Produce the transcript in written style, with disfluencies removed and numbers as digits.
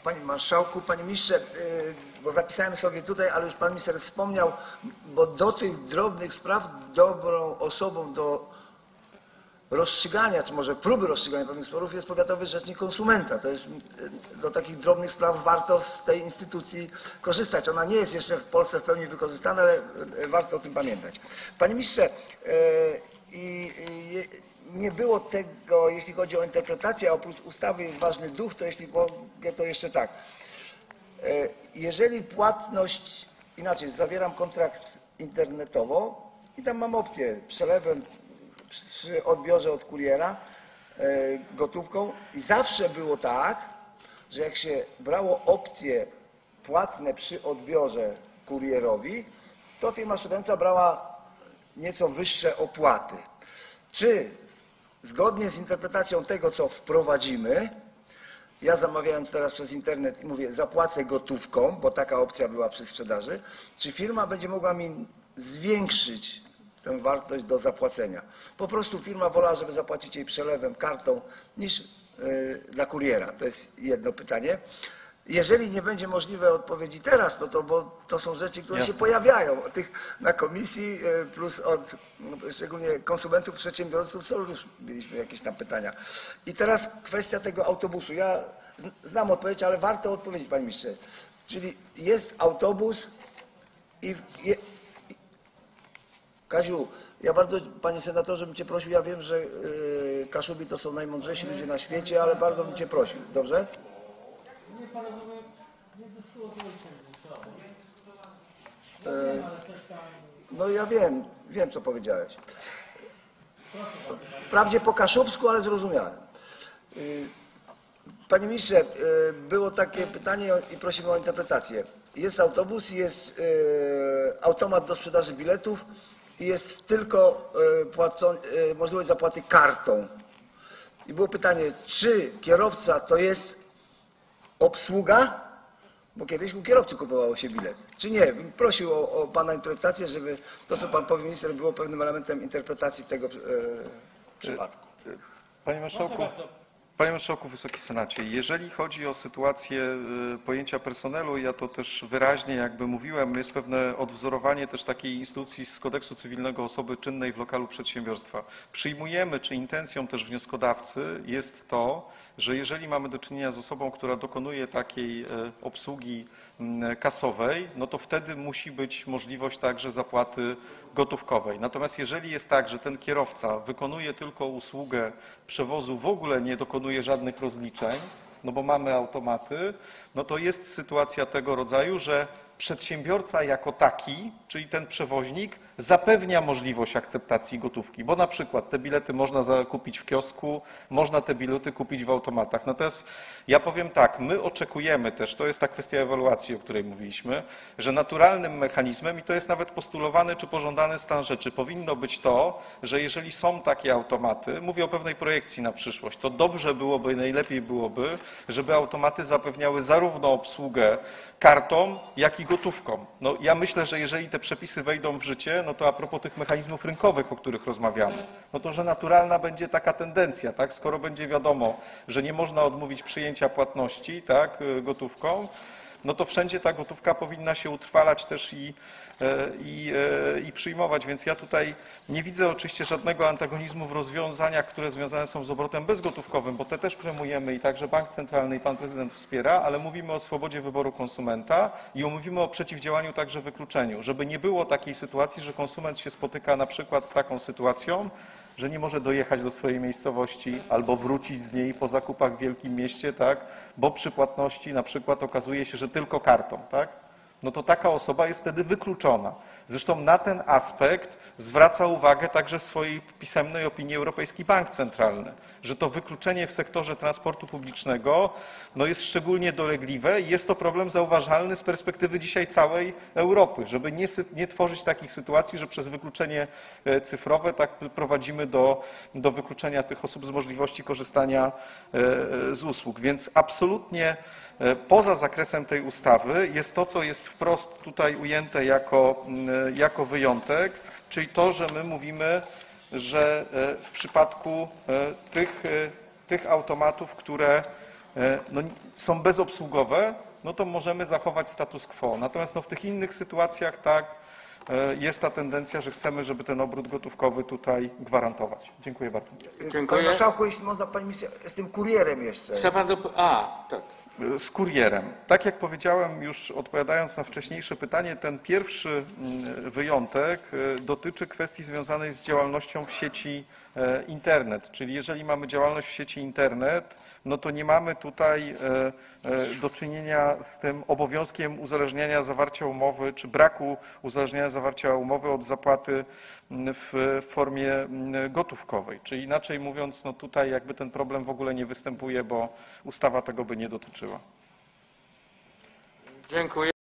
Panie Marszałku, Panie Ministrze, bo zapisałem sobie tutaj, ale już Pan Minister wspomniał, bo do tych drobnych spraw dobrą osobą do rozstrzygania, czy może próby rozstrzygania pewnych sporów jest powiatowy rzecznik konsumenta. To jest, do takich drobnych spraw warto z tej instytucji korzystać. Ona nie jest jeszcze w Polsce w pełni wykorzystana, ale warto o tym pamiętać. Panie Ministrze, nie było tego, jeśli chodzi o interpretację, a oprócz ustawy jest ważny duch, to jeśli mogę, to jeszcze tak. Jeżeli płatność, inaczej, zawieram kontrakt internetowo i tam mam opcję przelewem przy odbiorze od kuriera gotówką i zawsze było tak, że jak się brało opcje płatne przy odbiorze kurierowi, to firma sprzedająca brała nieco wyższe opłaty. Czy zgodnie z interpretacją tego, co wprowadzimy, ja zamawiając teraz przez internet i mówię, zapłacę gotówką, bo taka opcja była przy sprzedaży, czy firma będzie mogła mi zwiększyć tę wartość do zapłacenia? Po prostu firma wolała, żeby zapłacić jej przelewem, kartą, niż dla kuriera. To jest jedno pytanie. Jeżeli nie będzie możliwe odpowiedzi teraz, no to, bo to są rzeczy, które się pojawiają tych na komisji, plus od szczególnie konsumentów, przedsiębiorców, co już mieliśmy jakieś tam pytania. I teraz kwestia tego autobusu. Ja znam odpowiedź, ale warto odpowiedzieć, Panie Ministrze. Czyli jest autobus i Kaziu, ja bardzo, Panie Senatorze, bym Cię prosił, ja wiem, że Kaszubi to są najmądrzejsi ludzie na świecie, ale bardzo bym Cię prosił, dobrze? No ja wiem co powiedziałeś. Wprawdzie po kaszubsku, ale zrozumiałem. Panie Ministrze, było takie pytanie i prosimy o interpretację. Jest autobus, jest automat do sprzedaży biletów i jest tylko możliwość zapłaty kartą. I było pytanie, czy kierowca to jest obsługa? Bo kiedyś u kierowcy kupowało się bilet. Czy nie? Prosił o Pana interpretację, żeby to, co Pan powie, minister, było pewnym elementem interpretacji tego przypadku. Panie Marszałku, Wysoki Senacie, jeżeli chodzi o sytuację pojęcia personelu, ja to też wyraźnie jakby mówiłem, jest pewne odwzorowanie też takiej instytucji z kodeksu cywilnego osoby czynnej w lokalu przedsiębiorstwa. Przyjmujemy, czy intencją też wnioskodawcy jest to, że jeżeli mamy do czynienia z osobą, która dokonuje takiej obsługi kasowej, no to wtedy musi być możliwość także zapłaty gotówkowej. Natomiast jeżeli jest tak, że ten kierowca wykonuje tylko usługę przewozu, w ogóle nie dokonuje żadnych rozliczeń, no bo mamy automaty, no to jest sytuacja tego rodzaju, że przedsiębiorca jako taki, czyli ten przewoźnik, zapewnia możliwość akceptacji gotówki, bo na przykład te bilety można zakupić w kiosku, można te bilety kupić w automatach. Natomiast ja powiem tak, my oczekujemy też, to jest ta kwestia ewaluacji, o której mówiliśmy, że naturalnym mechanizmem, i to jest nawet postulowany czy pożądany stan rzeczy, powinno być to, że jeżeli są takie automaty, mówię o pewnej projekcji na przyszłość, to dobrze byłoby, najlepiej byłoby, żeby automaty zapewniały zarówno obsługę kartą, jak i gotówką. No, ja myślę, że jeżeli te przepisy wejdą w życie, no to a propos tych mechanizmów rynkowych, o których rozmawiamy, no to że naturalna będzie taka tendencja, tak? Skoro będzie wiadomo, że nie można odmówić przyjęcia płatności, tak, gotówką, no to wszędzie ta gotówka powinna się utrwalać też i przyjmować, więc ja tutaj nie widzę oczywiście żadnego antagonizmu w rozwiązaniach, które związane są z obrotem bezgotówkowym, bo te też promujemy i także Bank Centralny i Pan Prezydent wspiera, ale mówimy o swobodzie wyboru konsumenta i mówimy o przeciwdziałaniu także wykluczeniu, żeby nie było takiej sytuacji, że konsument się spotyka na przykład z taką sytuacją, że nie może dojechać do swojej miejscowości albo wrócić z niej po zakupach w wielkim mieście, tak, bo przy płatności na przykład okazuje się, że tylko kartą, tak, no to taka osoba jest wtedy wykluczona. Zresztą na ten aspekt zwraca uwagę także w swojej pisemnej opinii Europejski Bank Centralny, że to wykluczenie w sektorze transportu publicznego no jest szczególnie dolegliwe i jest to problem zauważalny z perspektywy dzisiaj całej Europy, żeby nie tworzyć takich sytuacji, że przez wykluczenie cyfrowe tak prowadzimy do wykluczenia tych osób z możliwości korzystania z usług. Więc absolutnie poza zakresem tej ustawy jest to, co jest wprost tutaj ujęte jako wyjątek, czyli to, że my mówimy, że w przypadku tych automatów, które no, są bezobsługowe, no to możemy zachować status quo. Natomiast no, w tych innych sytuacjach tak, jest ta tendencja, że chcemy, żeby ten obrót gotówkowy tutaj gwarantować. Dziękuję bardzo. Dziękuję. Panie marszałku, jeśli można, panie ministrze, z tym kurierem jeszcze. Chce pan tak. Z kurierem. Tak jak powiedziałem już odpowiadając na wcześniejsze pytanie, ten pierwszy wyjątek dotyczy kwestii związanej z działalnością w sieci internet. Czyli jeżeli mamy działalność w sieci internet, no to nie mamy tutaj do czynienia z tym obowiązkiem uzależniania zawarcia umowy, czy braku uzależniania zawarcia umowy od zapłaty w formie gotówkowej. Czyli inaczej mówiąc, no tutaj jakby ten problem w ogóle nie występuje, bo ustawa tego by nie dotyczyła. Dziękuję.